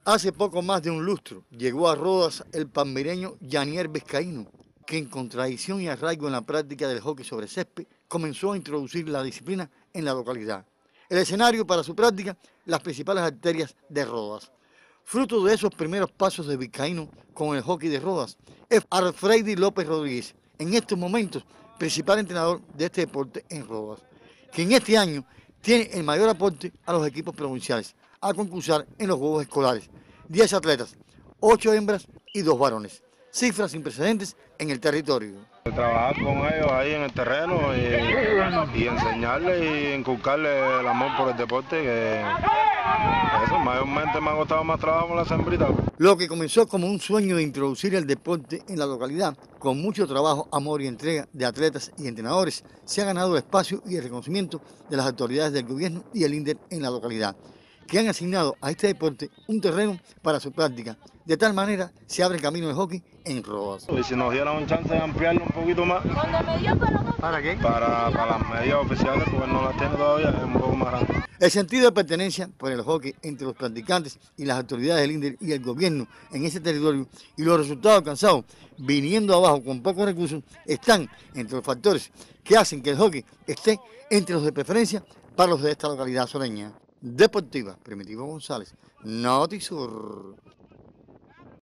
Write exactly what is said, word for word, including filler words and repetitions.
Hace poco más de un lustro llegó a Rodas el palmireño Yanier Vizcaíno, que en contradicción y arraigo en la práctica del hockey sobre césped comenzó a introducir la disciplina en la localidad. El escenario para su práctica, las principales arterias de Rodas. Fruto de esos primeros pasos de Vizcaíno con el hockey de Rodas es Alfreidi López Rodríguez, en estos momentos principal entrenador de este deporte en Rodas, que en este año tiene el mayor aporte a los equipos provinciales a concursar en los Juegos Escolares. diez atletas, ocho hembras y dos varones. Cifras sin precedentes en el territorio. Trabajar con ellos ahí en el terreno y, y enseñarles y inculcarles el amor por el deporte, que eso mayormente me ha costado más trabajo con la sembrita. Lo que comenzó como un sueño de introducir el deporte en la localidad, con mucho trabajo, amor y entrega de atletas y entrenadores, se ha ganado el espacio y el reconocimiento de las autoridades del gobierno y el INDER en la localidad, que han asignado a este deporte un terreno para su práctica. De tal manera se abre el camino de hockey en Rodas. Y si nos dieran un chance de ampliarlo un poquito más. ¿Para qué? Para, para las medidas oficiales, porque no las tiene todavía, es un poco más grande. El sentido de pertenencia por el hockey entre los practicantes y las autoridades del INDER y el gobierno en ese territorio y los resultados alcanzados viniendo abajo con pocos recursos están entre los factores que hacen que el hockey esté entre los de preferencia para los de esta localidad soreña. Deportiva, Primitivo González, Notisur.